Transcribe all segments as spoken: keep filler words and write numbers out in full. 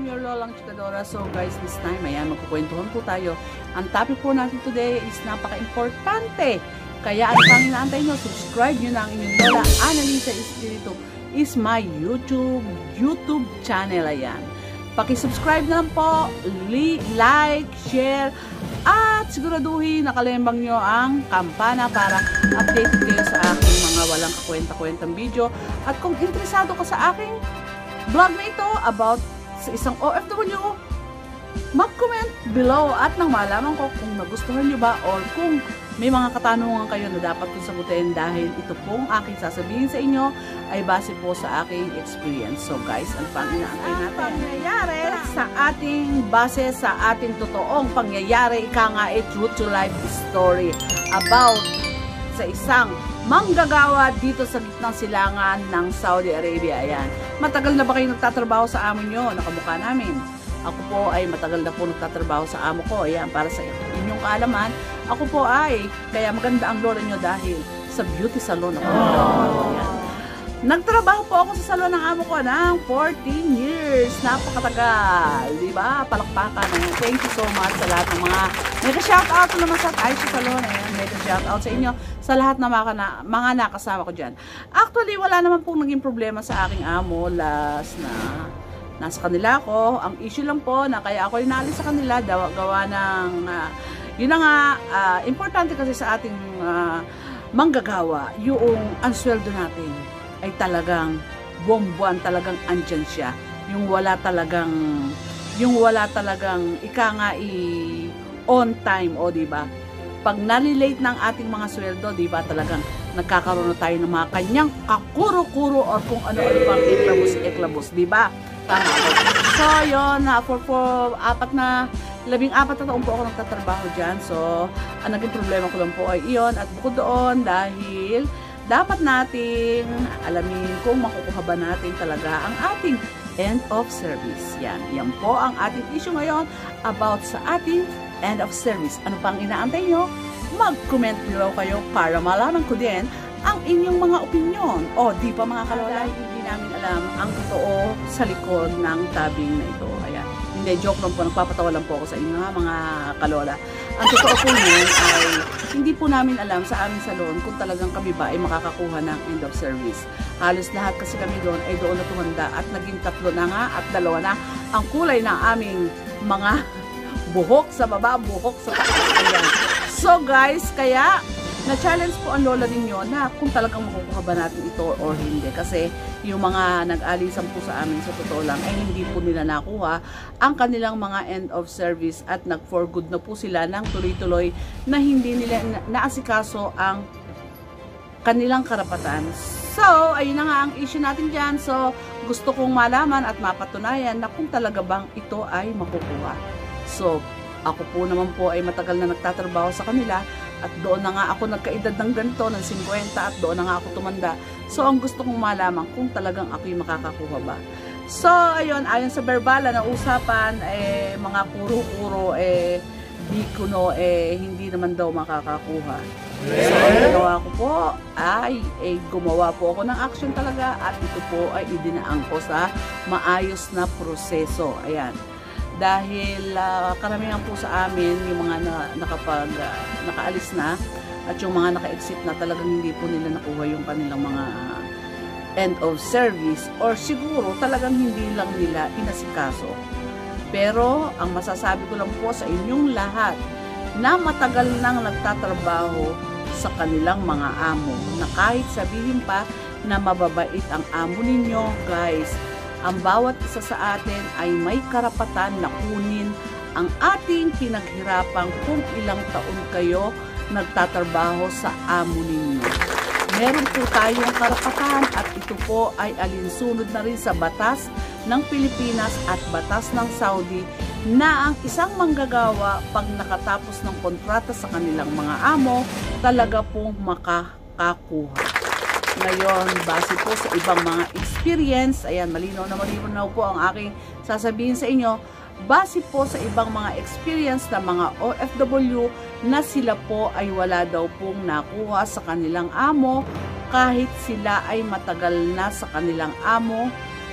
your Lolang Chikadora. So guys, this time, ayan, magkukwentuhan po tayo. Ang topic po natin today is napaka-importante. Kaya ano pang inaantay nyo, subscribe nyo na ang inyong Lola Annalisa Espiritu is my YouTube, YouTube channel. Ayan. Pakisubscribe na lang po, like, share, at siguraduhin nakalembang nyo ang kampana para updated kayo sa aking mga walang kakwenta-kwentang video. At kung interesado ka sa aking vlog na ito about sa isang O F W, mag-comment below at nang malaman ko kung nagustuhan nyo ba or kung may mga katanungan kayo na dapat kong sagutin dahil ito pong aking sasabihin sa inyo ay base po sa aking experience. So guys, ano pang inaantay natin? Ang pangyayari sa ating base sa ating totoong pangyayari, ika nga eh, true to life story about sa isang manggagawa dito sa gitnang silangan ng Saudi Arabia. Ayan. Matagal na ba kayo nagtatrabaho sa amo nyo? Nakamukha namin. Ako po ay matagal na po nagtatrabaho sa amo ko. Ayan, para sa inyong kaalaman, ako po ay, kaya maganda ang lola nyo dahil sa beauty salon ako. Ayan. Nagtrabaho po ako sa salon ng amo ko ng fourteen years. Napakatagal. Diba? Palakpakan. Ayan. Thank you so much sa lahat ng mga mega shoutout naman sa Aisha Salon. Ayan. Mega shoutout sa inyo sa lahat ng mga, na, mga nakasama ko dyan. Actually, wala naman pong naging problema sa aking amo last na nasa kanila ako. Ang issue lang po na kaya ako inaalis sa kanila daw, gawa ng uh, yun na nga, uh, importante kasi sa ating uh, manggagawa, yung answeldo natin ay talagang buwan-buwan talagang andyan siya. Yung wala talagang yung wala talagang ika nga i on time, o di ba? Pag na-relate ng ating mga sweldo, di ba, talagang nagkakaroon na tayo ng mga kanyang kakuro-kuro or kung ano-ano pang eklabos-eklabos, di ba? Tama. So, yun, uh, for, for apat na labing apat na taon po ako nagtatrabaho dyan. So, ang naging problema ko lang po ay iyon. At bukod doon, dahil dapat nating alamin kung makukuha ba natin talaga ang ating end of service. Yan. Yan po ang ating issue ngayon about sa ating end of service. Ano pang inaantay nyo? Mag-comment below kayo para malaman ko din ang inyong mga opinion. O, di pa mga kalola, hindi namin alam ang totoo sa likod ng tabing na ito. Ayan. Hindi, joke lang po. Nagpapatawa lang po ako sa inyo, ha, mga kalola. Ang totoo po niyan ay hindi po namin alam sa aming salon kung talagang kami ba ay makakakuha ng end of service. Halos lahat kasi kami doon ay doon na tumanda at naging tatlo na nga at dalawa na ang kulay ng aming mga buhok sa baba, buhok sa baba. So guys, kaya na-challenge po ang lola ninyo na kung talagang makukuha ba natin ito or hindi. Kasi yung mga nag-alisan po sa amin sa totoo lang ay hindi po nila nakuha ang kanilang mga end of service at nag-for good na po sila ng tuloy-tuloy na hindi nila naasikaso ang kanilang karapatan. So, ayun na nga ang issue natin dyan. So, gusto kong malaman at mapatunayan na kung talaga bang ito ay makukuha. So, ako po naman po ay matagal na nagtatrabaho sa kanila at doon na nga ako nagkaedad ng ganito, ng fifty at doon na nga ako tumanda. So, ang gusto kong malaman kung talagang ako'y makakakuha ba. So, ayun, ayon sa verbala na usapan, eh, mga kuro-kuro, eh, di kuno, eh, hindi naman daw makakakuha. So, ang ginawa ko po ay, eh, gumawa po ako ng action talaga at ito po ay idinaan ko sa maayos na proseso. Ayan. Dahil uh, karamihan po sa amin yung mga na, nakapag uh, nakaalis na at yung mga naka-exit na talagang hindi po nila nakuha yung kanilang mga uh, end of service or siguro talagang hindi lang nila inasikaso. Pero ang masasabi ko lang po sa inyong lahat na matagal nang nagtatrabaho sa kanilang mga amo na kahit sabihin pa na mababait ang amo ninyo, guys, ang bawat isa sa atin ay may karapatan na kunin ang ating pinaghirapang kung ilang taon kayo nagtatrabaho sa amo ninyo. Meron po tayong karapatan at ito po ay alinsunod na rin sa batas ng Pilipinas at batas ng Saudi na ang isang manggagawa pag nakatapos ng kontrata sa kanilang mga amo, talaga pong makakakuha. Ngayon, base po sa ibang mga experience, ayan, malinaw na malinaw po ang aking sasabihin sa inyo, base po sa ibang mga experience na mga O F W na sila po ay wala daw pong nakuha sa kanilang amo kahit sila ay matagal na sa kanilang amo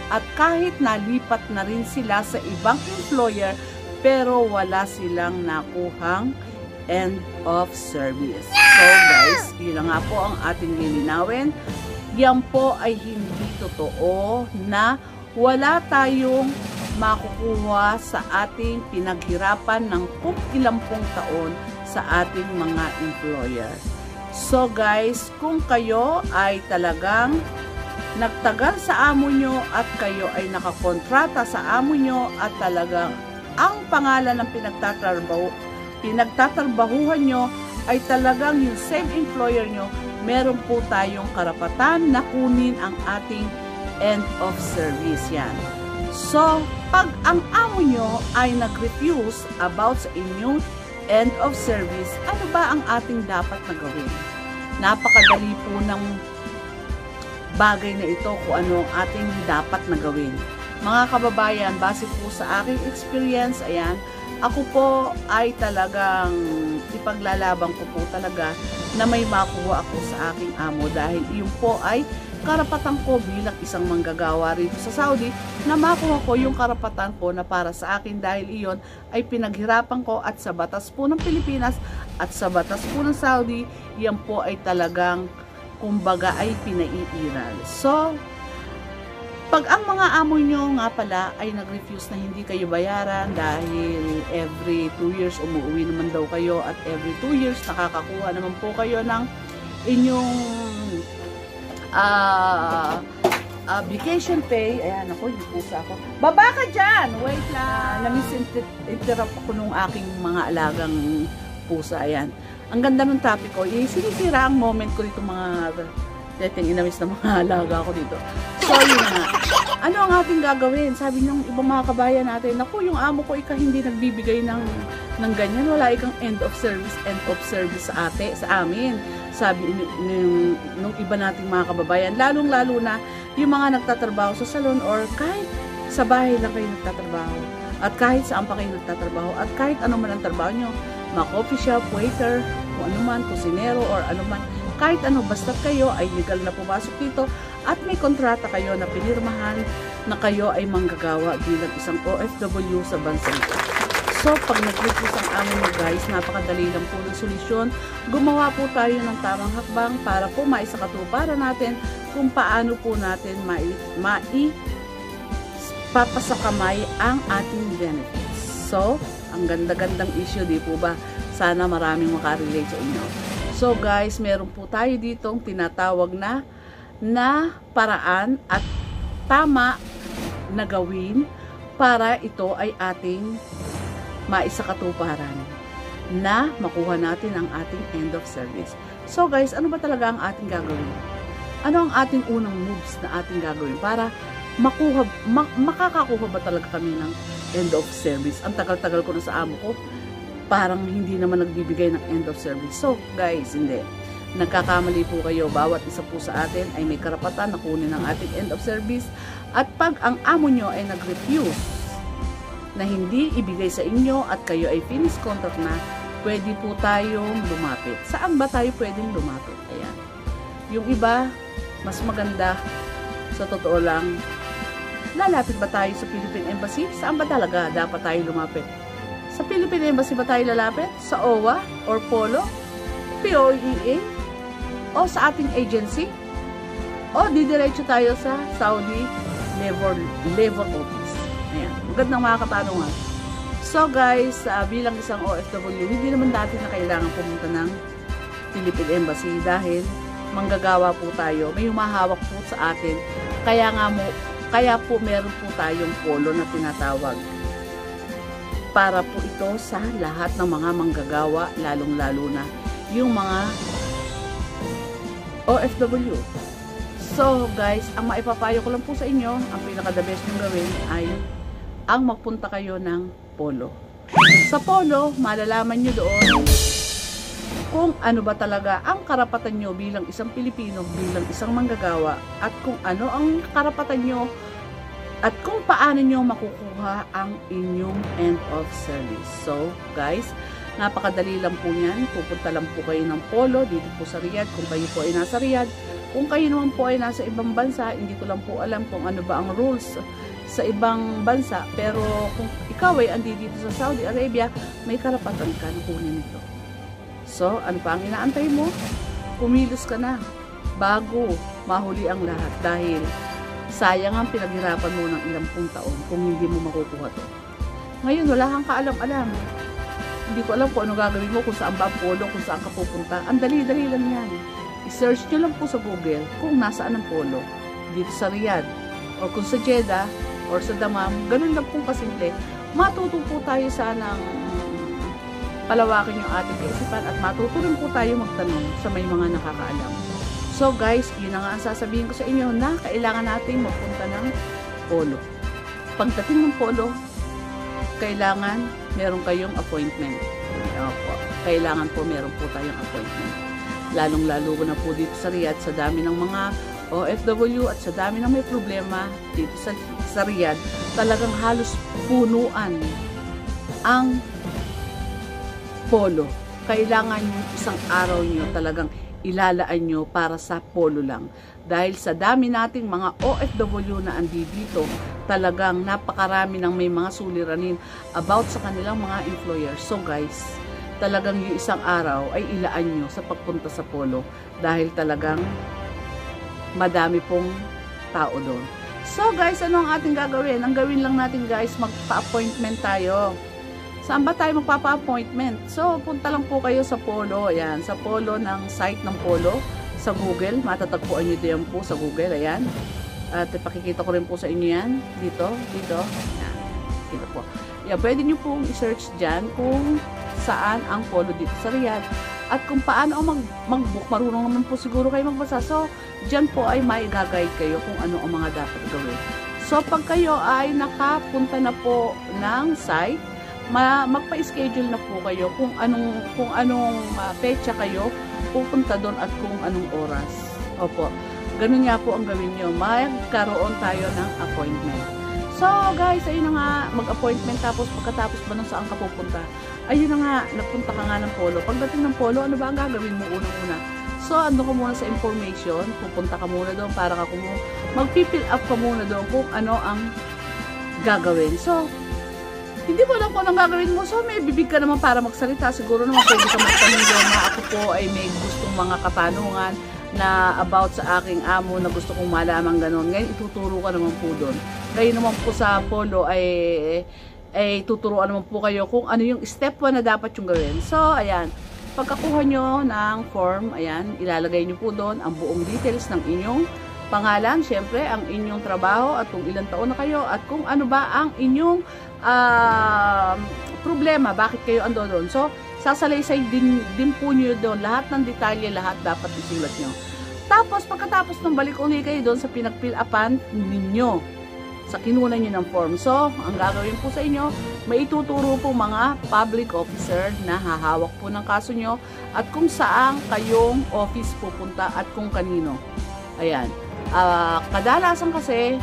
at kahit nalipat na rin sila sa ibang employer, pero wala silang nakuhang end of service. So guys, yun nga po ang ating lilinawin. Yan po ay hindi totoo na wala tayong makukuha sa ating pinaghirapan ng kung ilang pong taon sa ating mga employer. So guys, kung kayo ay talagang nagtagal sa amo nyo at kayo ay nakakontrata sa amo nyo at talagang ang pangalan ng pinagtatrabaho, pinagtatrabahuhan nyo ay talagang yung same employer nyo, meron po tayong karapatan na kunin ang ating end of service yan. So, pag ang amo nyo ay nag-refuse about sa inyong end of service, ano ba ang ating dapat na gawin? Napakadali po ng bagay na ito kung ano ang ating dapat na gawin. Mga kababayan, base po sa aking experience, ayan, ako po ay talagang ipaglalaban ko po talaga na may makuha ako sa aking amo dahil iyon po ay karapatan ko bilang isang manggagawa rito sa Saudi na makuha ko yung karapatan ko na para sa akin dahil iyon ay pinaghirapan ko at sa batas po ng Pilipinas at sa batas po ng Saudi, yan po ay talagang kumbaga ay pinaiiral. So, pag ang mga amo nyo nga pala ay nag-refuse na hindi kayo bayaran dahil every two years umuwi naman daw kayo at every two years nakakakuha naman po kayo ng inyong uh, uh, vacation pay. Ayan ako, yung pusa ako. Baba ka dyan! Wait lang! Namisinterrupt ako nung aking mga alagang pusa. Ayan. Ang ganda ng topic ko. Eh, sinisira ang moment ko dito mga dating inamis na mga alaga ko dito. So, yun nga. Ano ang ating gagawin? Sabi ng ibang mga kabayan natin, naku, yung amo ko ika hindi nagbibigay ng, ng ganyan. Wala ikang end of service, end of service sa ate, sa amin. Sabi nung, nung iba nating mga kababayan, lalong-lalo na yung mga nagtatrabaho sa salon or kahit sa bahay lang kayo nagtatrabaho. At kahit saan pa kayo nagtatrabaho. At kahit ano man ang trabaho nyo, mga coffee shop, waiter, kung ano man, kusinero, or ano man, kahit ano, basta kayo ay legal na pumasok dito at may kontrata kayo na pinirmahan na kayo ay manggagawa bilang isang O F W sa bansa nito. So, pag nag-request ang amo mo guys, napakadali lang po ng solusyon. Gumawa po tayo ng tamang hakbang para po maisakatuparan natin kung paano po natin mai, mai papasakamay ang ating benefits. So, ang ganda-gandang issue, di po ba? Sana maraming makarelate sa inyo. So guys, meron po tayo ditong tinatawag na na paraan at tama na gawin para ito ay ating maisakatuparan na makuha natin ang ating end of service. So guys, ano ba talaga ang ating gagawin? Ano ang ating unang moves na ating gagawin para makuha, mak makakakuha ba talaga kami ng end of service? Ang tagal-tagal ko na sa amo ko, parang hindi naman nagbibigay ng end of service. So guys, hindi. Nagkakamali po kayo. Bawat isa po sa atin ay may karapatan na kunin ang ating end of service. At pag ang amo nyo ay nag-refuse na hindi ibigay sa inyo at kayo ay finish contract na, pwede po tayong lumapit. Saan ba tayo pwedeng lumapit? Ayan. Yung iba, mas maganda, sa totoo lang, lalapit ba tayo sa Philippine Embassy? Saan ba talaga dapat tayo lumapit? Sa Philippine Embassy ba tayo lalapit? Sa O W A or Polo? P O E A? O sa ating agency? O didiretso tayo sa Saudi Labor, Labor Office? Ayan. Magandang mga katanungan. So guys, uh, bilang isang O F W, hindi naman natin na kailangan pumunta ng Philippine Embassy dahil manggagawa po tayo. May humahawak po sa atin. Kaya nga mo, kaya po meron po tayong polo na tinatawag. Para po ito sa lahat ng mga manggagawa, lalong-lalo na yung mga O F W. So guys, ang maipapayo ko lang po sa inyo, ang pinaka-the best nyo gawin ay ang magpunta kayo ng polo. Sa polo, malalaman nyo doon kung ano ba talaga ang karapatan nyo bilang isang Pilipino, bilang isang manggagawa, at kung ano ang karapatan nyo at kung paano nyo makukuha ang inyong end of service. So, guys, Napakadali lang po niyan. Pupunta lang po kayo ng Polo dito po sa Riyadh kung kayo po ay nasa Riyadh. Kung kayo naman po ay nasa ibang bansa, hindi ko lang po alam kung ano ba ang rules sa ibang bansa. Pero kung ikaw ay andi dito sa Saudi Arabia, may karapatan ka na kunin ito. So, ano pa ang inaantay mo? Kumilos ka na bago mahuli ang lahat dahil sayang ang pinaghirapan mo ng ilang pung taon kung hindi mo makukuha to. Ngayon, wala kang kaalam-alam. Hindi ko alam kung ano gagawin mo, kung saan ba ang polo, kung saan ka pupunta. Ang dali-dali lang yan. I-search nyo lang po sa Google kung nasaan ang polo. Dito sa Riyadh, o kung sa Jeddah, or sa Dammam, ganun lang pong kasimple. Matuto po tayo sanang palawakin yung ating kaisipan at matuto rin po tayo magtanong sa may mga nakakaalam. So guys, yun na nga ang sasabihin ko sa inyo na kailangan natin magpunta ng polo. Pagdating ng polo, kailangan meron kayong appointment. Opo, kailangan po meron po tayong appointment. Lalong-lalo na po dito sa Riyadh sa dami ng mga O F W at sa dami ng may problema dito sa, sa Riyadh, talagang halos punuan ang polo. Kailangan yung isang araw nyo talagang ilalaan nyo para sa polo lang. Dahil sa dami nating mga O F W na andi dito, talagang napakarami ng may mga suliranin about sa kanilang mga employers. So guys, talagang yung isang araw ay ilaan nyo sa pagpunta sa polo dahil talagang madami pong tao doon. So guys, ano ang ating gagawin? Ang gawin lang natin guys, magpa-appointment tayo. Saan ba tayo magpapa-appointment? So, punta lang po kayo sa Polo. Ayan, sa Polo ng site ng Polo. Sa Google. Matatagpuan nyo din po sa Google. Ayan. At ipakikita ko rin po sa inyo yan. Dito, dito. Ayan. Dito po. Ayan, pwede nyo pong i-search dyan kung saan ang Polo dito sa Riyadh. At kung paano mag mag-book. Marunong naman po siguro kayo magbasa. So, dyan po ay may guide kayo kung ano ang mga dapat gawin. So, pag kayo ay nakapunta na po ng site, Ma magpa-schedule na po kayo kung anong kung anong uh, petsa kayo pupunta doon at kung anong oras. Opo. Ganun nga po ang gawin niyo. Magkaroon tayo ng appointment. So, guys, ayun na nga, mag-appointment tapos pagkatapos ba nung saan ka pupunta? Ayun na nga, nagpunta ka nga ng polo. Pagdating ng polo, ano ba ang gagawin mo unang-una? So, ando ka muna sa information, pupunta ka muna doon para ka kung mag-fill up ka muna doon kung ano ang gagawin. So, hindi mo lang kung anong gagawin mo. So, may bibig ka naman para magsalita. Siguro naman pwede ka magtanong doon na ako po ay may gustong mga katanungan na about sa aking amo na gusto kong malaman ganun. Ngayon, ituturo ka naman po doon. Kayo naman po sa polo ay, ay tuturuan naman po kayo kung ano yung step one na dapat yung gawin. So, ayan. Pagkakuha nyo ng form, ayan, ilalagay nyo po doon ang buong details ng inyong pangalan, syempre, ang inyong trabaho at kung ilang taon na kayo at kung ano ba ang inyong uh, problema, bakit kayo ando doon. So, sasalaysay din, din po nyo doon. Lahat ng detalye, lahat dapat isulat nyo. Tapos, pagkatapos ng balik uli kayo doon sa pinagpilapan ninyo, sa kinunan nyo ng form. So, ang gagawin po sa inyo, may ituturo po mga public officer na hahawak po ng kaso nyo at kung saan kayong office pupunta at kung kanino. Ayan. Uh, kadalasan kasi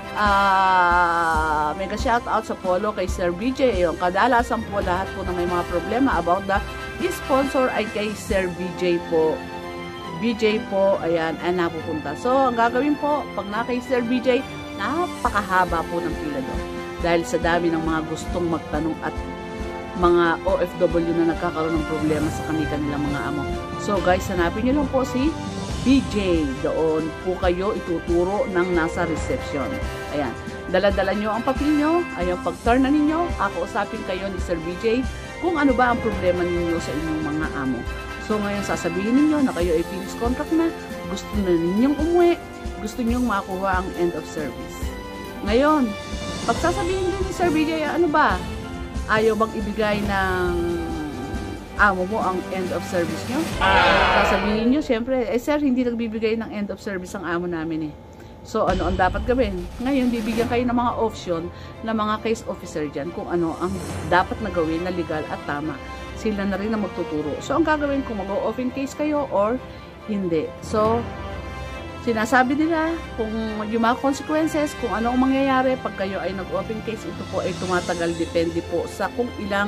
uh, mega shout out sa polo kay Sir B J. Ayun, kadalasan po lahat po na may mga problema about the sponsor ay kay Sir B J po. B J po, ayan, ay napupunta. So, ang gagawin po, pag na kay Sir B J, napakahaba po ng pila doon. Dahil sa dami ng mga gustong magtanong at mga O F W na nagkakaroon ng problema sa kanilang mga amo. So, guys, hanapin nyo lang po si B J, doon po kayo ituturo ng nasa reception. Ayan, dala-dala nyo ang papel nyo. Ayan, pag-turn na ninyo, ako usapin kayo ni Sir B J kung ano ba ang problema ninyo sa inyong mga amo. So ngayon sasabihin ninyo na kayo ay finish contract na, gusto na ninyong umuwi, gusto nyong makuha ang end of service. Ngayon, pag sasabihin din ni Sir B J, ano ba? Ayaw bang ibigay ng amo mo ang end of service nyo? Sasabihin nyo, syempre, eh sir, hindi nagbibigay ng end of service ang amo namin eh. So, ano ang dapat gawin? Ngayon, bibigyan kayo ng mga option na mga case officer dyan kung ano ang dapat na gawin na legal at tama. Sila na rin na magtuturo. So, ang gagawin kung mag-open case kayo or hindi. So, sinasabi nila kung yung mga consequences, kung ano ang mangyayari pag kayo ay nag-open case, ito po ay tumatagal, depende po sa kung ilang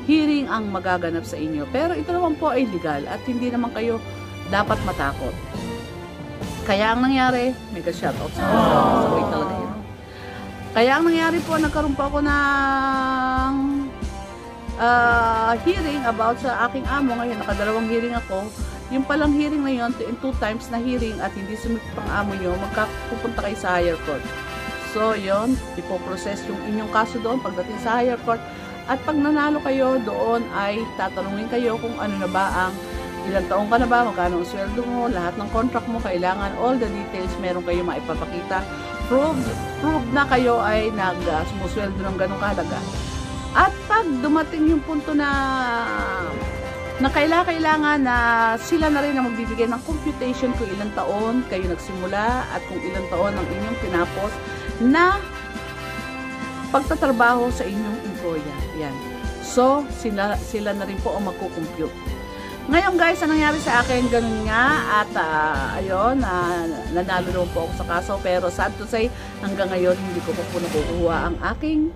hearing ang magaganap sa inyo. Pero ito naman po ay legal at hindi naman kayo dapat matakot. Kaya ang nangyari, mega shoutout sa so, wait talaga yun. Kaya ang nangyari po, nagkaroon po ako ng uh, hearing about sa aking amo. Ngayon, nakadalawang hearing ako. Yung palang hearing na yun, in two times na hearing at hindi sumipot ang amo nyo, magkapupunta kayo sa higher court. So, yun, ipoprocess yung inyong kaso doon pagdating sa higher court. At pag nanalo kayo doon ay tatanungin kayo kung ano na ba ang ilang taong ka na ba, magkano ang sweldo mo, lahat ng contract mo, kailangan all the details, meron kayo maipapakita. Prove, prove na kayo ay nag-sumusweldo ng ganong kahalaga. At pag dumating yung punto na na kailangan na sila na rin ang magbibigay ng computation kung ilang taon kayo nagsimula at kung ilang taon ang inyong tinapos na pagtatrabaho sa inyong employer. Yan. So, sila, sila na rin po ang magkukompute. Ngayon guys, ang nangyari sa akin, ganun nga, at uh, ayun, uh, nanalo naman po ako sa kaso, pero sad to say, hanggang ngayon, hindi ko po po nakukuha ang aking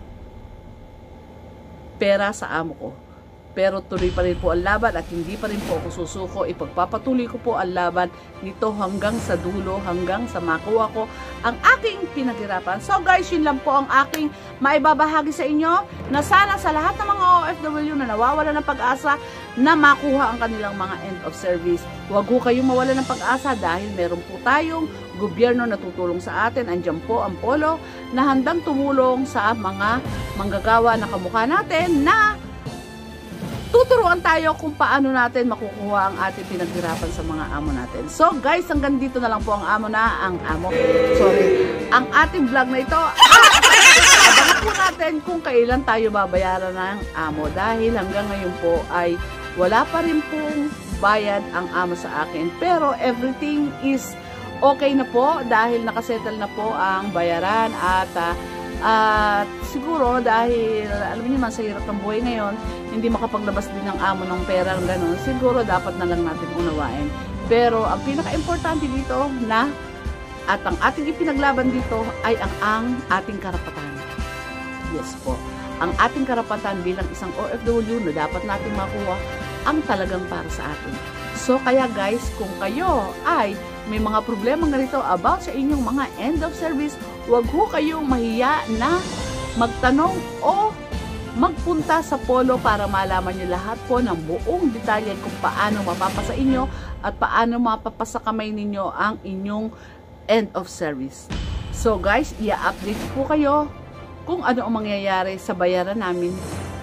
pera sa amo ko. Pero tuloy pa rin po ang laban at hindi pa rin po ako susuko. Ipagpapatuloy ko po ang laban nito hanggang sa dulo, hanggang sa makuha ko ang aking pinaghirapan. So guys, yun lang po ang aking maibabahagi sa inyo na sana sa lahat ng mga O F W na nawawala ng pag-asa na makuha ang kanilang mga end of service. Huwag ho kayong mawala ng pag-asa dahil meron po tayong gobyerno na tutulong sa atin. Andiyan po ang Polo na handang tumulong sa mga manggagawa na kamukha natin na tuturuan tayo kung paano natin makukuha ang ating pinaghirapan sa mga amo natin. So guys, hanggang dito na lang po ang amo na, ang amo, sorry, ang ating vlog na ito. Abangan po natin kung kailan tayo babayaran ng amo dahil hanggang ngayon po ay wala pa rin pong bayad ang amo sa akin. Pero everything is okay na po dahil nakasettle na po ang bayaran at uh, at siguro dahil alam niyo man sa hirap ng buhay ngayon, hindi makapaglabas din ng amo ng pera ng ganun, siguro dapat na lang natin unawain. Pero ang pinaka-importante dito na at ang ating ipinaglaban dito ay ang, ang ating karapatan. Yes po, ang ating karapatan bilang isang O F W na dapat natin makuha ang talagang para sa atin. So kaya guys, kung kayo ay may mga problema ganito about sa inyong mga end of service, huwag ho kayong mahiya na magtanong o magpunta sa Polo para malaman nyo lahat po ng buong detalye kung paano mapapasa inyo at paano mapapasa kamay ninyo ang inyong end of service. So guys, i-update po kayo kung ano ang mangyayari sa bayaran namin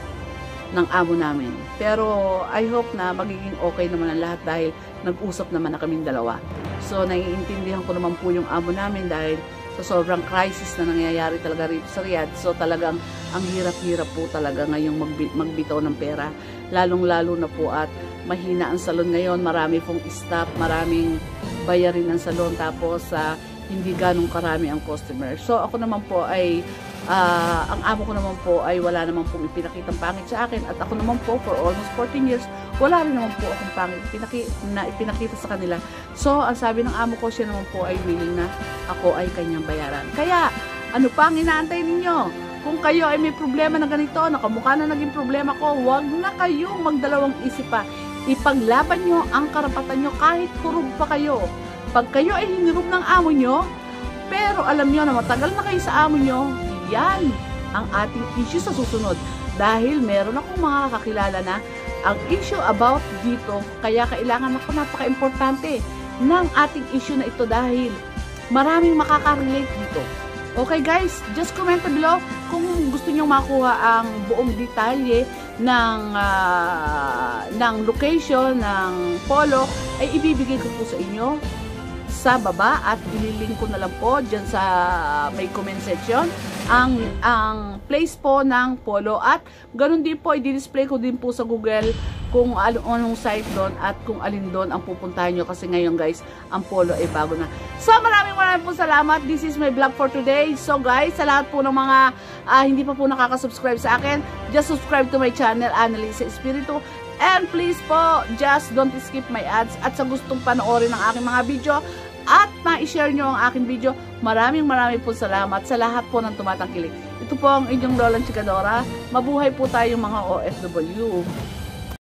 ng amo namin. Pero I hope na magiging okay naman ang lahat dahil nag-usap naman na kaming dalawa. So naiintindihan ko naman po yung amo namin dahil sa sobrang crisis na nangyayari talaga rito sa Riyadh. So talagang ang hirap-hirap po talaga ngayong magbi magbitaw ng pera. Lalong-lalo na po at mahina ang salon ngayon. Marami pong staff, maraming bayarin ng salon. Tapos uh, hindi ganong karami ang customer. So ako naman po ay Uh, ang amo ko naman po ay wala naman pong ipinakitang pangit sa akin at ako naman po for almost fourteen years wala rin naman po akong pangit ipinaki na ipinakita sa kanila. So ang sabi ng amo ko, siya naman po ay willing na ako ay kanyang bayaran. Kaya ano pa ang inaantay ninyo? Kung kayo ay may problema na ganito, nakamukha na naging problema ko, huwag na kayong magdalawang isip pa. Ipaglaban nyo ang karapatan nyo kahit kurub pa kayo. Pag kayo ay hinirub ng amo nyo, pero alam nyo na matagal na kayo sa amo nyo, yan ang ating issue sa susunod. Dahil meron akong mga kakilala na ang issue about dito, kaya kailangan ako napaka-importante ng ating issue na ito dahil maraming makaka-relate dito. Okay guys, just comment below kung gusto nyo makuha ang buong detalye ng, uh, ng location ng Polo, ay ibibigay ko po sa inyo sa baba at ililink ko na lang po dyan sa may comment section ang ang place po ng Polo at ganun din po i-display ko din po sa Google kung anong site doon at kung alin doon ang pupuntahan nyo kasi ngayon guys ang Polo ay bago na. So maraming maraming po salamat. This is my vlog for today. So guys, sa lahat po ng mga uh, hindi pa po nakaka-subscribe sa akin, just subscribe to my channel, Annalisa Espiritu. And please po, just don't skip my ads. At sa gustong panoorin ng aking mga video at ma-share nyo ang aking video, maraming maraming po salamat sa lahat po ng tumatangkilik. Ito po ang inyong Lolang Chikadora. Mabuhay po tayong mga O F W.